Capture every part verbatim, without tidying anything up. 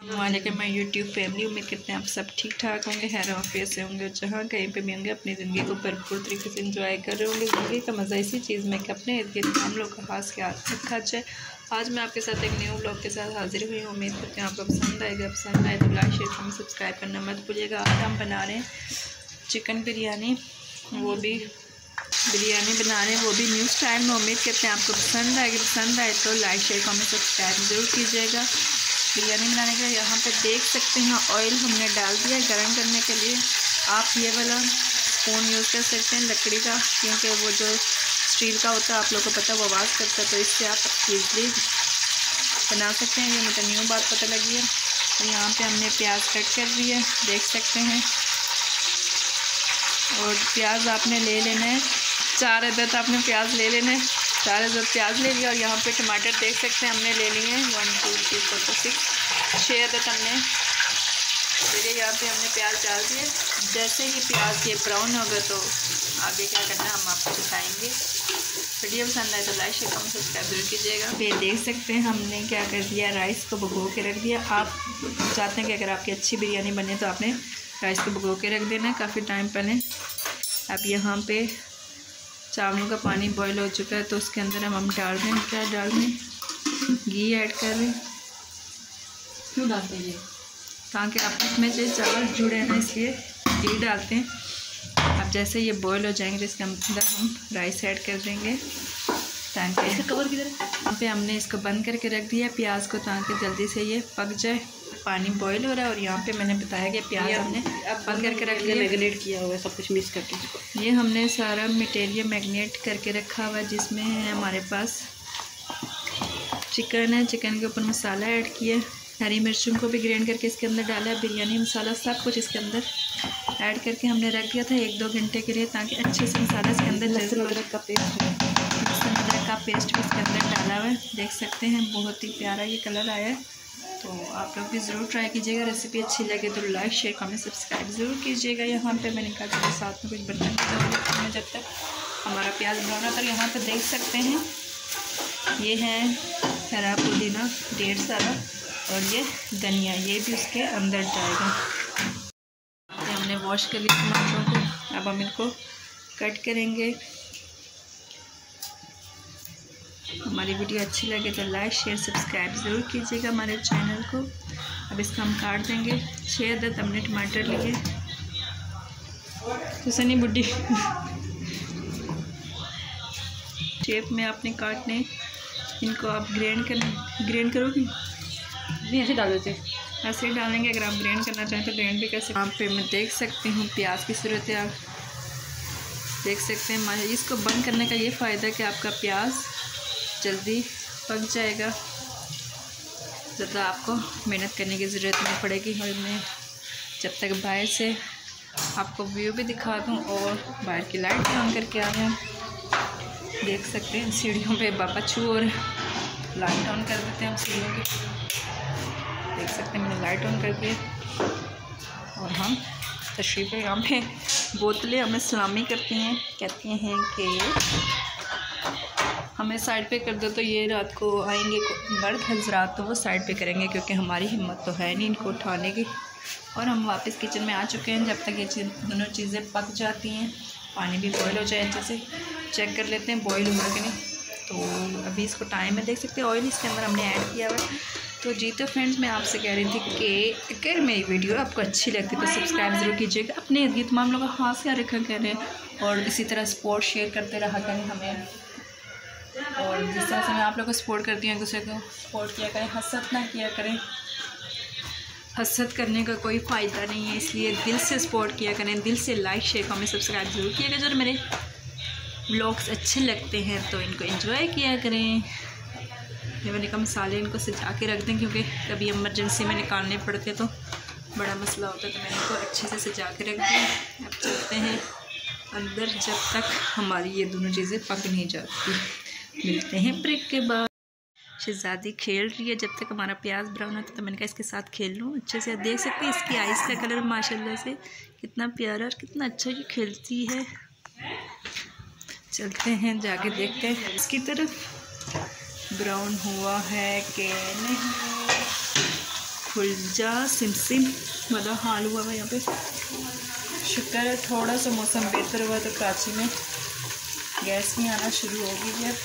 वालेकुम मैं YouTube family, उम्मीद करते हैं आप सब ठीक ठाक होंगे, खैर ऑफिस से होंगे, जहाँ कहीं पे भी होंगे अपनी ज़िंदगी को भरपूर तरीके से एंजॉय कर रहे होंगे। ज़िंदगी का मज़ा इसी चीज़ में कि अपने इर्द गिर्द हम लोग का खास ख्याल रखा जाए। आज मैं आपके साथ एक न्यू ब्लॉग के साथ हाजिर हुई हूँ। उम्मीद करते हैं आपको पसंद आएगा। पसंद आए तो लाइक शेयर कमेंट सब्सक्राइब करना मत भूलिएगा। आज हम बना रहे हैं चिकन बिरयानी, वो भी बिरयानी बना रहे हैं वो भी न्यू स्टाइल में। उम्मीद करते हैं आपको पसंद आएगी। पसंद आए तो लाइक शेयर कमेंट सब्सक्राइब ज़रूर कीजिएगा। बिरयानी बनाने के लिए यहाँ पे देख सकते हैं ऑयल हमने डाल दिया गर्म करने के लिए। आप ये वाला स्पून यूज़ कर सकते हैं लकड़ी का, क्योंकि वो जो स्टील का होता है आप लोगों को पता है वो आवाज़ करता है, तो इससे आप ईजली बना सकते हैं। ये मुझे न्यू बात पता लगी है। और यहाँ पे हमने प्याज कट कर दिया देख सकते हैं, और प्याज आपने ले लेना है चार अदद आपने प्याज ले लेना है चार अदद प्याज ले लिया। और यहाँ पे टमाटर देख सकते हैं हमने ले लिए हैं one two three four five six छः अदद हमने ले लिए। यहाँ पे हमने प्याज डाल दिए। जैसे ही प्याज ये ब्राउन होगा तो आगे क्या करना है हम आपको बताएंगे। वीडियो पसंद आए तो लाइक शेयर कमेंट सब्सक्राइब जरूर कीजिएगा। फिर देख सकते हैं हमने क्या कर दिया, राइस को भिगो के रख दिया। आप चाहते हैं कि अगर आपकी अच्छी बिरयानी बने तो आपने राइस को भिगो के रख देना है काफ़ी टाइम पहले। अब यहाँ पे चावलों का पानी बॉईल हो चुका है, तो उसके अंदर हम हम डाल दें, क्या डाल दें, घी ऐड कर दें। क्यों डालते हैं? ताकि आपस में जो चावल जुड़े हैं इसलिए घी डालते हैं। अब जैसे ये बॉईल हो जाएंगे तो इसके अंदर हम राइस ऐड कर देंगे, ताकि इसका कवर किधर है? यहाँ पे हमने इसको बंद करके रख दिया प्याज को, ताकि जल्दी से ये पक जाए। पानी बॉईल हो रहा है और यहाँ पे मैंने बताया कि प्याज हमने बंद करके रख लिया, मैरिनेट किया हुआ है सब कुछ मिक्स करके। ये हमने सारा मटेरियल मैरिनेट करके रखा हुआ है, जिसमें है हमारे पास चिकन है। चिकन के ऊपर मसाला ऐड किया, हरी मिर्चों को भी ग्राइंड करके इसके अंदर डाला है, बिरयानी मसाला सब कुछ इसके अंदर ऐड करके हमने रख दिया था एक दो घंटे के लिए, ताकि अच्छे से मसाला इसके अंदर लहसुन अदरक का पेस्ट लहसुन अदरक का पेस्ट भी इसके अंदर डाला हुआ है। देख सकते हैं बहुत ही प्यारा ये कलर आया है। तो आप लोग भी ज़रूर ट्राई कीजिएगा। रेसिपी अच्छी लगे तो लाइक शेयर कमेंट सब्सक्राइब ज़रूर कीजिएगा। यहाँ पे मैंने कहा कि साथ में कुछ बर्तन में जब तक हमारा प्याज ब्राउन होता है। यहाँ पे देख सकते हैं ये है हरा पुदीना ढेर सारा, और ये धनिया, ये भी उसके अंदर जाएगा। ये हमने वॉश कर लिया टमाटरों को, अब हम इनको कट करेंगे। हमारी वीडियो अच्छी लगे तो लाइक शेयर सब्सक्राइब ज़रूर कीजिएगा हमारे चैनल को। अब इसको हम काट देंगे। छः अदद हमने टमाटर लिए, तो सनी बुड्ढी शेप में आपने काटने। इनको आप ग्राइंड कर ग्राइंड करोगे? नहीं, ऐसे डाल देते हैं। ऐसे ही डालेंगे। अगर आप ग्राइंड करना चाहें तो ग्राइंड भी कर सकते हैं। यहाँ पे मैं देख सकती हूँ प्याज की सूरत है, आप देख सकते हैं। हमारे इसको बंद करने का ये फ़ायदा है कि आपका प्याज जल्दी पक जाएगा, ज़्यादा आपको मेहनत करने की ज़रूरत नहीं पड़ेगी। और मैं जब तक बाहर से आपको व्यू भी दिखा दूँ और बाहर की लाइट भी ऑन करके आ रहे हैं। देख सकते हैं सीढ़ियों पे बाबा छू और लाइट ऑन कर देते हैं हम सीढ़ियों की। देख सकते हैं मैंने लाइट ऑन कर दिया, और हम तशरीफ़ यहाँ पे बोतलें हमें सलामी करती हैं, कहती हैं कि हमें साइड पे कर दो, तो ये रात को आएंगे मर्द हजरात तो वो साइड पे करेंगे, क्योंकि हमारी हिम्मत तो है नहीं इनको उठाने की। और हम वापस किचन में आ चुके हैं। जब तक ये चीज़ दोनों चीज़ें पक जाती हैं, पानी भी बॉईल हो जाए, अच्छे से चेक कर लेते हैं बॉईल हुआ कि नहीं। तो अभी इसको टाइम में देख सकते हैं ऑयल इसके अंदर हमने ऐड किया हुआ है। तो जी तो फ्रेंड्स मैं आपसे कह रही थी कि अगर मेरी वीडियो आपको अच्छी लगती तो सब्सक्राइब ज़रूर कीजिएगा। अपने इर्द गिर्द तमाम लोगों का खास ख्याल रखा करें, और इसी तरह सपोर्ट शेयर करते रहा करें हमें। और जिस तरह से मैं आप लोगों को सपोर्ट करती हूँ, एक दूसरे को सपोर्ट किया करें, हसद ना किया करें। हसद करने का कोई फ़ायदा नहीं है, इसलिए दिल से सपोर्ट किया करें, दिल से लाइक शेयर कमेंट सब्सक्राइब ज़रूर किया करें। जो मेरे व्लॉग्स अच्छे लगते हैं तो इनको एंजॉय किया करें। ये मैंने कहा मसाले इनको सजा के रख दें, क्योंकि कभी इमरजेंसी में निकालने पड़ते तो बड़ा मसला होता है। तो मैंने इनको अच्छे से सजा के रख दिया। अब चलते हैं अंदर जब तक हमारी ये दोनों चीज़ें पक नहीं जाती। मिलते हैं ब्रेक के बाद। शहज़ादी खेल रही है जब तक हमारा प्याज ब्राउन होता है, तो मैंने कहा इसके साथ खेल लूँ अच्छे से। देख सकते हैं इसकी आइज़ का कलर माशाल्लाह से कितना प्यारा और कितना अच्छा ये खेलती है। चलते हैं जाके देखते हैं इसकी तरफ ब्राउन हुआ है कि नहीं। खुल जा सिम सिम वाला हाल हुआ है यहाँ पे। शुक्र है थोड़ा सा मौसम बेहतर हुआ तो कराची में गैस भी आना शुरू हो गई है।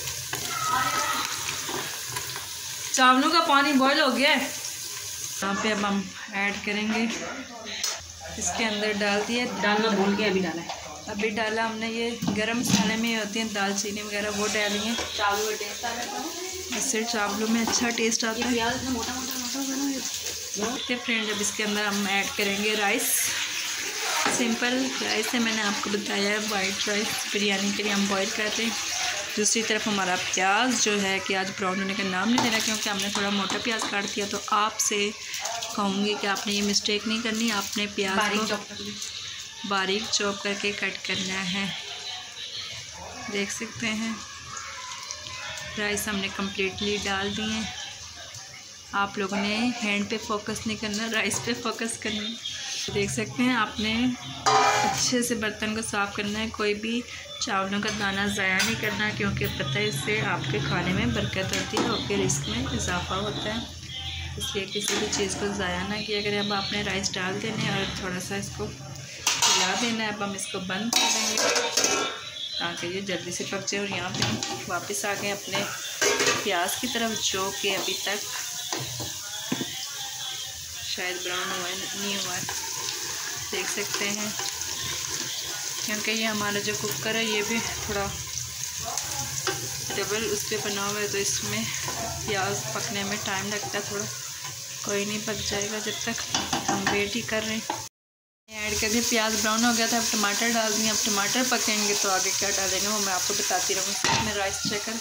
चावलों का पानी बॉयल हो गया है। यहाँ पे अब हम ऐड करेंगे, इसके अंदर डाल दिया, डालना भूल गया, अभी डाला है, अभी डाला हमने। ये गरम मसाले में होती हैं दालचीनी वगैरह, वो डाली है। चावलों में टेस्ट आ रहा है, इससे चावलों में अच्छा टेस्ट आता है। प्याज इतना मोटा मोटा मोटा बना है फ्रेंड। अब इसके अंदर हम ऐड करेंगे राइस। सिंपल राइस है, मैंने आपको बताया है, वाइट राइस बिरयानी के लिए हम बॉईल करते हैं। दूसरी तरफ हमारा प्याज जो है कि आज ब्राउन होने का नाम नहीं ले रहा, क्योंकि हमने थोड़ा मोटा प्याज काट दिया। तो आपसे कहूँगी कि आपने ये मिस्टेक नहीं करनी, आपने प्याज को बारीक चॉप करके कट करना है। देख सकते हैं राइस हमने कम्प्लीटली डाल दिए हैं। आप लोगों ने हैंड पे फोकस नहीं करना, राइस पे फोकस करना। देख सकते हैं आपने अच्छे से बर्तन को साफ़ करना है, कोई भी चावलों का दाना ज़ाया नहीं करना, क्योंकि पता है इससे आपके खाने में बरकत होती है, आपके रिस्क में इजाफा होता है। इसलिए किसी भी चीज़ को ज़ाया ना किया करें। अब आपने राइस डाल देने और थोड़ा सा इसको हिला देना है। अब हम इसको बंद कर देंगे ताकि ये जल्दी से पक जाए। और यहाँ पे हम वापस आ गए अपने प्याज की तरफ, जो कि अभी तक शायद ब्राउन हुआ नहीं हुआ है। देख सकते हैं क्योंकि ये हमारा जो कुकर है ये भी थोड़ा डबल उस पर बना हुआ है, तो इसमें प्याज पकने में टाइम लगता है थोड़ा। कोई नहीं, पक जाएगा जब तक हम वेट ही कर रहे हैं। ऐड कर दिए, प्याज ब्राउन हो गया था, अब टमाटर डाल दिए। अब टमाटर पकेंगे तो आगे क्या डालेंगे वो मैं आपको बताती रहूँगी। इसमें राइस चेकर,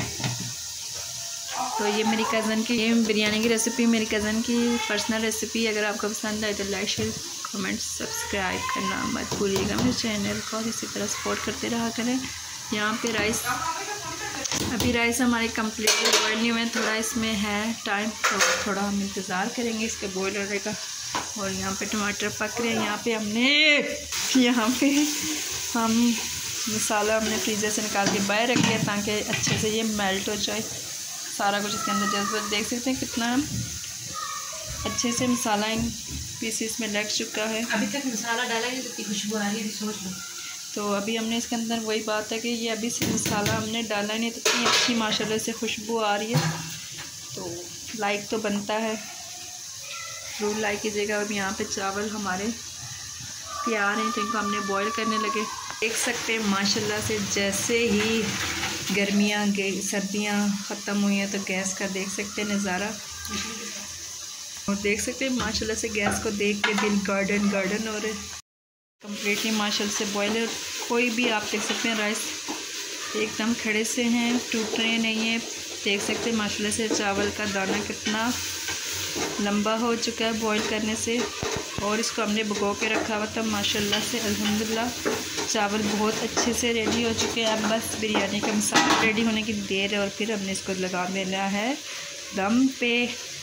तो ये मेरी कज़न की ये बिरयानी की रेसिपी, मेरी कज़न की पर्सनल रेसिपी। अगर आपको पसंद आए तो लाइक शेयर कमेंट सब्सक्राइब करना मत भूलिएगा मेरे चैनल को, और इसी तरह सपोर्ट करते रहा करें। यहाँ पे राइस, अभी राइस हमारे कम्प्लीटली बॉयल नहीं हुए, थोड़ा इसमें है टाइम, तो थोड़ा हम इंतज़ार करेंगे इसके बॉयल होने का। और यहाँ पे टमाटर पक रहे हैं। यहाँ पे हमने यहाँ पे हम मसाला हमने फ्रीज़र से निकाल के बाहर रख दिया ताकि अच्छे से ये मेल्ट हो जाए सारा कुछ इसके अंदर। जैसे देख सकते हैं कितना अच्छे से मसाला इन पीसेस में लग चुका है। अभी तक मसाला डाला है, कितनी खुशबू आ रही है, सोच लो। तो अभी हमने इसके अंदर वही बात है कि ये अभी से मसाला हमने डाला नहीं, तो इतनी अच्छी माशाल्लाह से खुशबू आ रही है। तो लाइक तो बनता है, ज़रूर लाइक कीजिएगा। अब यहाँ पे चावल हमारे तैयार हैं, तो इनको हमने बॉईल करने लगे। देख सकते हैं माशाल्लाह से जैसे ही गर्मियाँ गई, सर्दियाँ ख़त्म हुई हैं, तो गैस का देख सकते हैं नज़ारा। और देख सकते हैं माशाल्लाह से गैस को देख के दिल गार्डन गार्डन हो रहे। कम्प्लीटली माशाल्लाह से बॉयलर कोई भी आप देख सकते हैं राइस एकदम खड़े से हैं, टूट रहे नहीं हैं। देख सकते हैं माशाल्लाह से चावल का दाना कितना लंबा हो चुका है बॉईल करने से। और इसको हमने भिगो के रखा हुआ था। माशाल्लाह से अल्हम्दुलिल्लाह चावल बहुत अच्छे से रेडी हो चुके हैं। अब बस बिरयानी का मसाला रेडी होने की देर है, और फिर हमने इसको लगा देना है दम पे।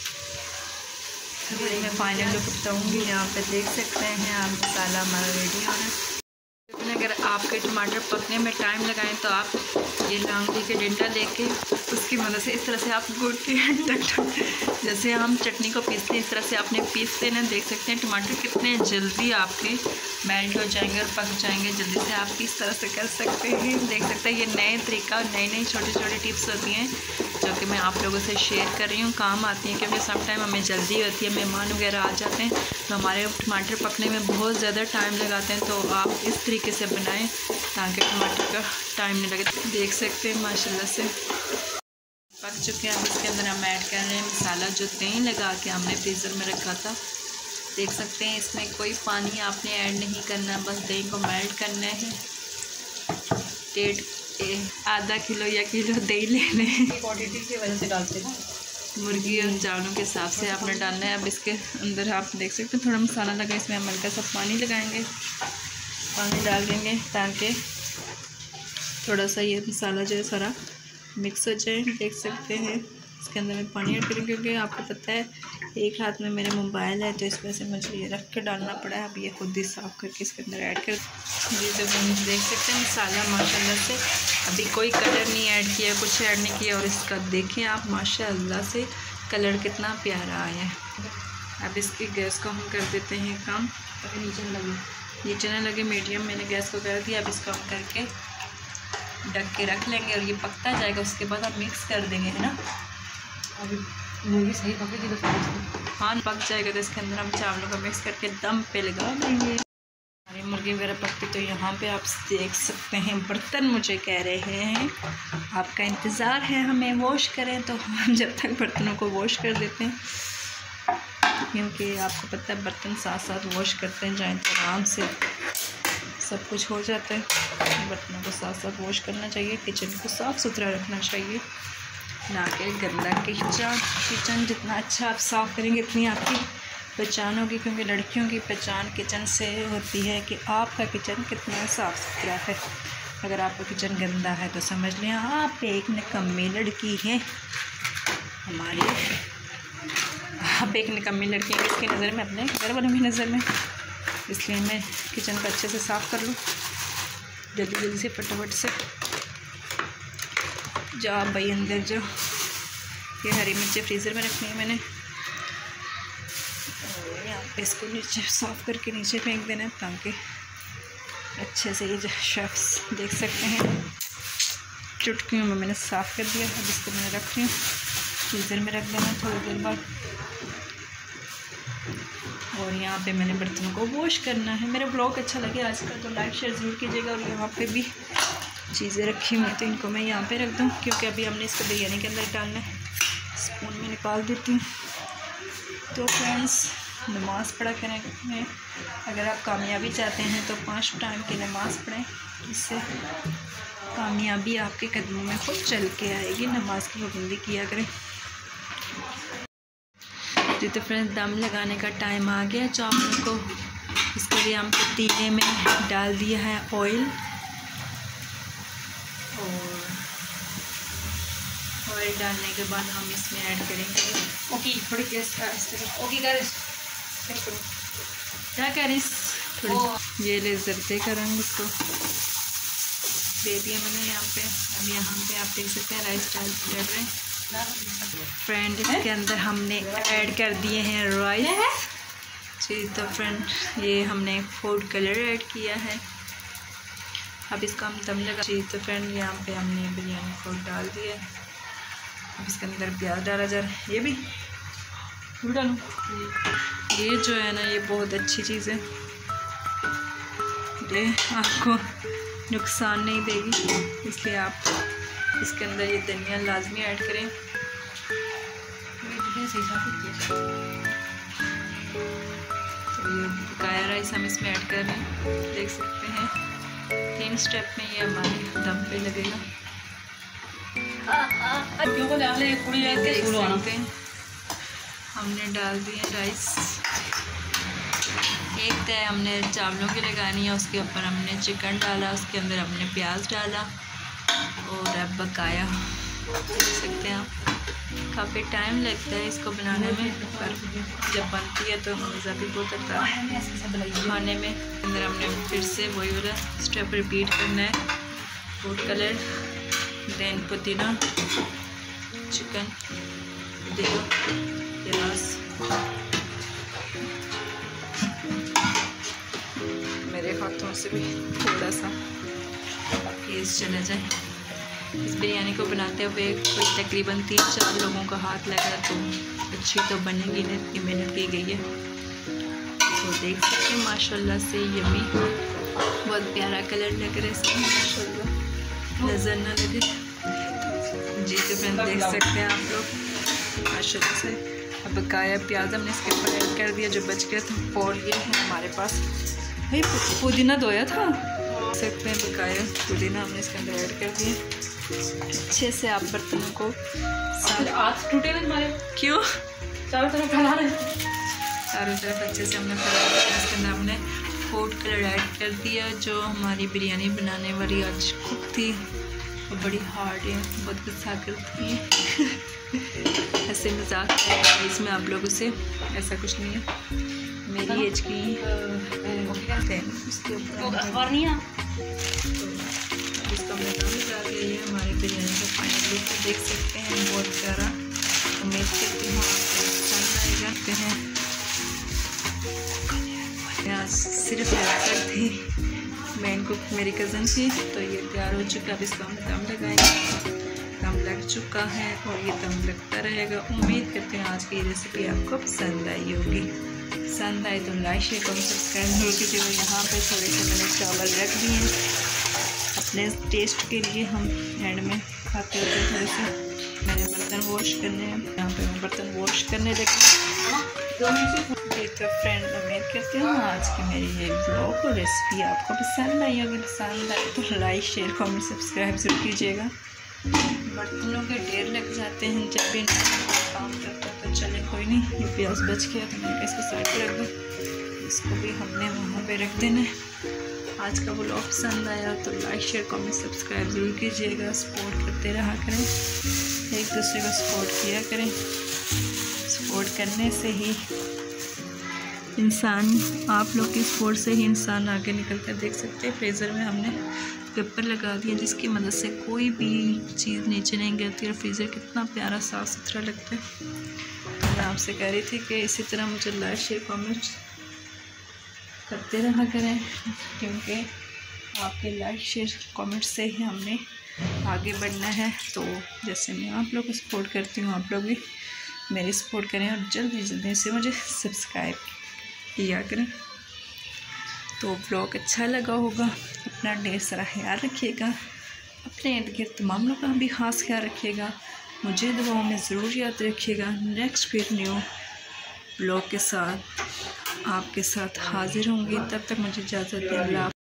मैं फाइनल लुक बताऊँगी। यहाँ पे देख सकते हैं आप मसाला हमारा रेडी हो रहा है। लेकिन अगर आपके टमाटर पकने में टाइम लगाएं तो आप ये लांगड़ी के डंडा लेके उसकी मदद से इस तरह से आप गुड़ के जैसे हम चटनी को पीसते हैं इस तरह से आपने पीस देना। देख सकते हैं टमाटर कितने जल्दी आपके मेल्ट हो जाएंगे और पक जाएंगे जल्दी से। आप इस तरह से कर सकते हैं। देख सकते हैं ये नए तरीका, नई नई छोटी छोटी टिप्स होती हैं जो कि मैं आप लोगों से शेयर कर रही हूँ, काम आती हैं। क्योंकि सम टाइम हमें जल्दी होती है, मेहमान वगैरह आ जाते हैं तो हमारे टमाटर पकने में बहुत ज़्यादा टाइम लगाते हैं। तो आप इस तरीके से बनाएं ताकि टमाटर का टाइम नहीं लगे। देख सकते हैं माशाल्लाह से पक चुके हैं। अब इसके अंदर हम ऐड कर रहे हैं मसाला जो दही लगा के हमने फ्रीज़र में रखा था। देख सकते हैं इसमें कोई पानी आपने ऐड नहीं करना, बस दही को मेल्ट करना है। डेढ़ आधा किलो या किलो दही ले लें, क्वांटिटी की वजह से डालते हैं मुर्गी और चावलों के हिसाब से आपने डालना है। अब इसके अंदर आप देख सकते हैं थोड़ा मसाला लगा, इसमें हम हल्का सा पानी लगाएंगे, पानी डाल देंगे ताकि थोड़ा सा ये मसाला जो है सारा मिक्स हो जाए। देख सकते हैं इसके अंदर मैं पानी ऐड करूँ क्योंकि आपको पता है एक हाथ में मेरे मोबाइल है तो इस वजह से मुझे ये रख कर डालना पड़ा है। अब ये खुद ही साफ़ करके इसके अंदर ऐड कर ये जब हम देख सकते हैं मसाला माशाल्लाह से अभी कोई कलर नहीं ऐड किया, कुछ ऐड नहीं किया। और इसका देखें आप माशाल्लाह से कलर कितना प्यारा आया है। अब इसकी गैस को हम कर देते हैं कम, ताकि नीचे न लगे नीचे न लगे। मीडियम मैंने गैस को कर दिया। अब इसको हम करके ढक के रख लेंगे और ये पकता जाएगा। उसके बाद हम मिक्स कर देंगे, है ना। अभी मुर्गी सही पकेगी तो हाँ पक जाएगा तो इसके अंदर हम चावलों को मिक्स करके दम पे लगा देंगे। हमारी मुर्गी वगैरह पकती तो यहाँ पे आप देख सकते हैं बर्तन मुझे कह रहे हैं आपका इंतज़ार है हमें वॉश करें, तो हम जब तक बर्तनों को वॉश कर देते हैं, क्योंकि आपको पता है बर्तन साथ साथ वॉश करते हैं जाएँ तो आराम से सब कुछ हो जाता है। बर्तनों को साथ साथ वॉश करना चाहिए, किचन को साफ़ सुथरा रखना चाहिए, ना कि गंदा किचन। किचन जितना अच्छा आप साफ़ करेंगे इतनी आपकी पहचान होगी, क्योंकि लड़कियों की पहचान किचन से होती है कि आपका किचन कितना साफ़ सुथरा है। अगर आपका किचन गंदा है तो समझ लें आप एक निकम्मी लड़की है हमारी। आप एक निकम्मी लड़की है किसकी नज़र में? अपने घर वालों की नज़र में। इसलिए मैं किचन को अच्छे से साफ़ कर लूँ जल्दी जल्दी से, फटाफट से। जाओ भाई अंदर जाओ। ये हरी मिर्चें फ्रीज़र में रखनी है मैंने, और यहाँ पे इसको नीचे साफ़ करके नीचे फेंक देना है ताकि अच्छे से ये जो शेफ्स देख सकते हैं। चुटकियों में मैंने साफ़ कर दिया। अब इसको मैंने रख रही हूँ फ्रीज़र में रख देना थोड़ी देर बाद। और यहाँ पे मैंने बर्तनों को वॉश करना है। मेरा ब्लॉग अच्छा लगे आज का तो लाइक शेयर ज़रूर कीजिएगा। और यहाँ पे भी चीज़ें रखी हुई तो इनको मैं यहाँ पे रख दूँ, क्योंकि अभी हमने इसको बिरयानी के अंदर डालना है। स्पून में निकाल देती हूँ। तो फ्रेंड्स, नमाज़ पढ़ा करें में अगर आप कामयाबी चाहते हैं तो पाँच टाइम की नमाज़ पढ़ें, इससे कामयाबी आपके कदमों में खुद चल के आएगी। नमाज की पाबंदी किया करें। जी तो फ्रेंड्स, दम लगाने का टाइम आ गया चावलों को। इसके लिए हम पतीले में डाल दिया है ऑयल, और ऑयल डालने के बाद हम इसमें ऐड करेंगे ओके थोड़ी गैस ओके कर क्या कह रही थोड़ी ये ले जरते का रंग इसको दे दिया मैंने यहाँ पे। अब यहाँ पे आप देख सकते हैं राइस डाल कर रहे हैं फ्रेंड। इसके अंदर हमने ऐड कर दिए हैं राइस। जी तो फ्रेंड, ये हमने फूड कलर ऐड किया है। अब इसका हम दम लगा। जी तो फ्रेंड, यहाँ पे हमने बिरयानी फूड डाल दिया है। अब इसके अंदर प्याज डाला जा रहा है। ये भी डालूँ। ये जो है ना, ये बहुत अच्छी चीज़ है, ये आपको नुकसान नहीं देगी, इसलिए आप इसके अंदर ये धनिया लाजमी ऐड करें। तो ये पकाया राइस हम इसमें ऐड कर रहे हैं, देख सकते हैं। तीन स्टेप में ये हमारे दम पे लगेगा। देख सकते हैं हमने डाल दिए राइस। एक तय हमने चावलों की लगानी है, उसके ऊपर हमने चिकन डाला, उसके अंदर हमने प्याज डाला और अब बकाया। देख सकते हैं आप, काफ़ी टाइम लगता है इसको बनाने में, पर जब बनती है तो मज़ा भी बहुत आता है खाने में। अंदर हमने फिर से वही वाला स्टेप रिपीट करना है। फूड कलर, देन पुदीना, चिकन, पुदीना, प्याज। मेरे हाथों से भी थोड़ा सा केस चला जाए। इस बिरयानी को बनाते हुए कोई तकरीबन तीन चार लोगों का हाथ लगा तो अच्छी तो बनेगी नहीं, इतनी मेहनत की गई है। तो देख सकते हैं माशाल्लाह से ये भी बहुत प्यारा कलर लग रहा है इसका, माशाल्लाह नज़र ना लगे। जी तो फ्रेंड, देख सकते हैं आप लोग माशाल्लाह से। अब बकाया प्याज हमने इसके ऊपर ऐड कर दिया, जो बच गया था। और ये है हमारे पास भाई पुदीना धोया था, देख सकते हैं बकाया पुदीना हमने इसके अंदर ऐड कर दिया। अच्छे से आप बर्तनों को हाथ टूटे ना तुम्हारे, क्यों चारों तरफ फैला रहे, चारों तरफ अच्छे से हमने फैला दिया। इसके अंदर हमने फूड कलर ऐड कर दिया। जो हमारी बिरयानी बनाने वाली आज कुक थी वो बड़ी हार्ड है, बहुत गुस्सा करती है। ऐसे मजाक है इसमें आप लोगों से, ऐसा कुछ नहीं है, मेरी एज की उसके ऊपर नहीं है। तो इसका हमने काम लगा दिया। ये हमारी बिरयानी का फाइनल लुक देख सकते हैं, बहुत प्यारा। उम्मीद करती हूँ आपको पसंद आएगा। सकते हैं। आज सिर्फ कर थी मैं इनको, मेरी कज़न थी, तो ये तैयार हो चुका। अब इसको हम दम लगाएंगे। दम लग चुका है और ये दम लगता रहेगा। उम्मीद करते हैं आज की रेसिपी आपको पसंद आई होगी। पसंद आए तो लाइक शेयर कमेंट सब्सक्राइब जरूर कीजिएगा। यहाँ पे थोड़े से मैंने चावल रख दिए अपने टेस्ट के लिए, हम एंड में खाते होते थोड़े से। मैंने बर्तन वॉश करने हैं, यहाँ पे मैं बर्तन वॉश करने लगी। एक फ्रेंड उम्मीद करती हूँ आज की मेरी ये ब्लॉग और रेसिपी आपको पसंद आई होगी। पसंद आए तो लाइक शेयर कमेंट सब्सक्राइब जरूर कीजिएगा। बर्तनों के ढेर लग जाते हैं जब भी काम करते हैं, तो चले कोई नहीं। ये प्याज बच गया तो मैंने इसको साइड पर रख दूँ, इसको भी हमने वहाँ पे रख देना है। आज का ब्लॉग पसंद आया तो लाइक शेयर कमेंट सब्सक्राइब जरूर कीजिएगा। सपोर्ट करते रहा करें, एक दूसरे को सपोर्ट किया करें। सपोर्ट करने से ही इंसान, आप लोग की सपोर्ट से ही इंसान आगे निकलकर देख सकते हैं। फ्रीज़र में हमने पेपर लगा दिया जिसकी मदद से कोई भी चीज़ नीचे नहीं गिरती और फ्रीज़र कितना प्यारा साफ़ सुथरा लगता है। मैं आपसे कह रही थी कि इसी तरह मुझे लाइक शेयर कमेंट करते रहा करें, क्योंकि आपके लाइक शेयर कमेंट से ही हमने आगे बढ़ना है। तो जैसे मैं आप लोग को सपोर्ट करती हूँ, आप लोग भी मेरी सपोर्ट करें और जल्दी जल्दी से मुझे सब्सक्राइब किया करें। तो ब्लॉग अच्छा लगा होगा, अपना ढेर सारा ख्याल रखिएगा, अपने इर्द गिर्द तमाम लोगों का भी ख़ास ख्याल रखिएगा। मुझे दुआओं में ज़रूर याद रखिएगा। नेक्स्ट फिर न्यू ब्लॉग के साथ आपके साथ हाजिर होंगी। तब तक मुझे इजाज़त दें।